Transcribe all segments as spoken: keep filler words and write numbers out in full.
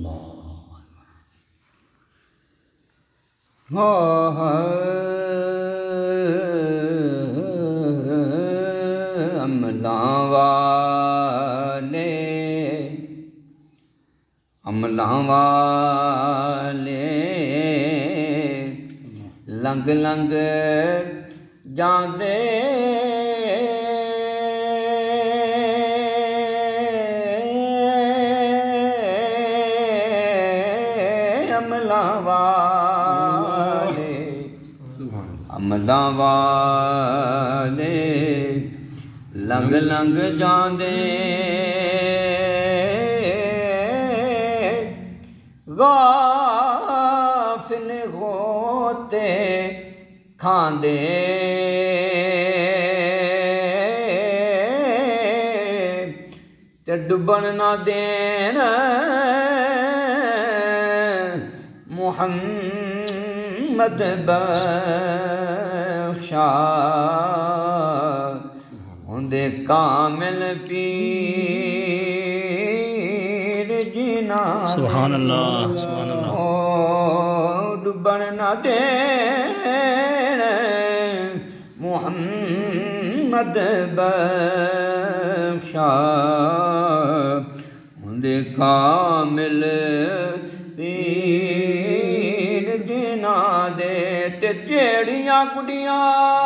हो अमलां वाले अमलां वाले लंघ लंघ जांदे अमलां वाले अमलां वाले लंघ लंघ जांदे गाफिल होते खांदे ते डुबन ना देन मुहम्मद बख्शा होंदे कामिल पीर जिना सुभान अल्लाह सुभान अल्लाह डुबन ना देन मुहम्मद बख्शा होंदे कामिल पीर जिना दे ते जेड़ियां कुड़ियां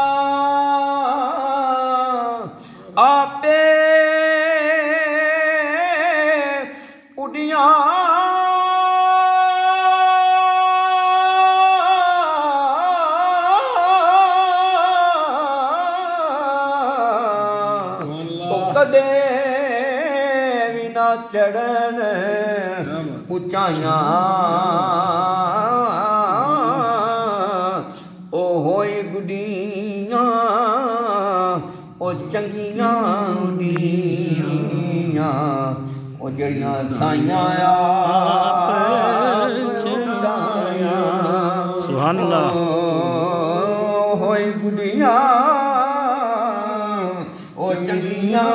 आपे उड़ियां कदे भी ना चढ़न ऊंचाइयां ओ होई गुडियां ओ चंगियां उड़ियां ओ जड़ियां साइयां सुभान अल्लाह होई गुडियां ओ चंगियां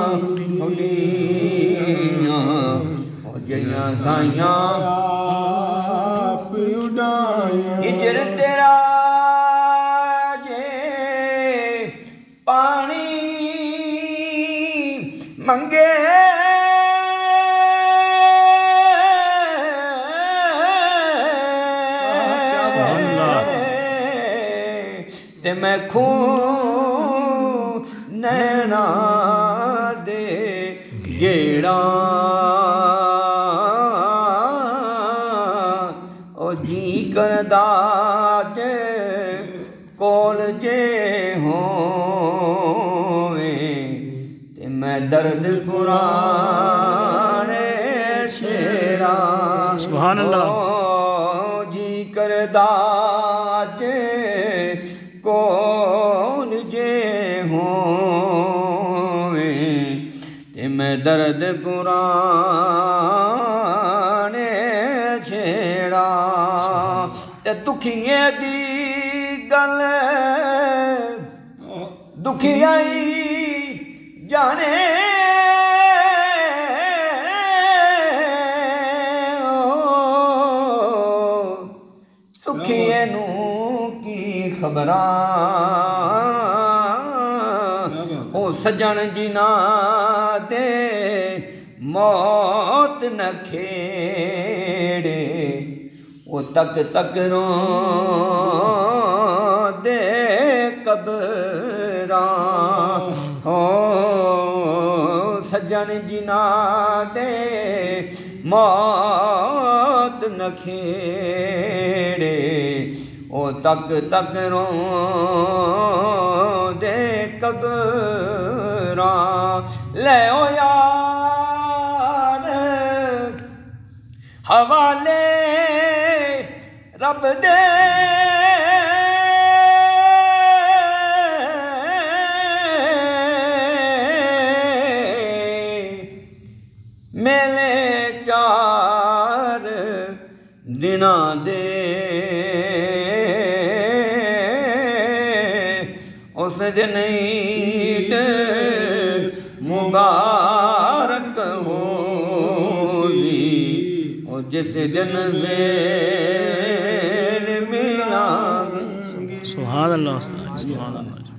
उड़ियां ओ जड़ियां साइयां हिजर तेरा जे पानी मंगे ते मैं खून नैना दे गेड़ा ओ जी करदा जे कोल जे होवे ते मैं दर्द पुराने छेड़ा सुभान अल्लाह जी करदा जे कोल जे होवे ते मैं दर्द पुराने छेड़ा ते दुखिए दी गल दुखियाई जाने सुखिए नू की खबरां ओ सजन जिना दे मौत न खेड़े ओ तक तक रो दे कबरां हो सजन जिना दे मौत न खेड़े ओ तक तक रो दे कबरां ले ओ यार हवाले रब दे मेले चार दिना दे उस दिन ईद मुबारक होगी ओ जिस दिन ज़ेर मिलांगी। सुभान अल्लाह उस्ताद, सुभान अल्लाह।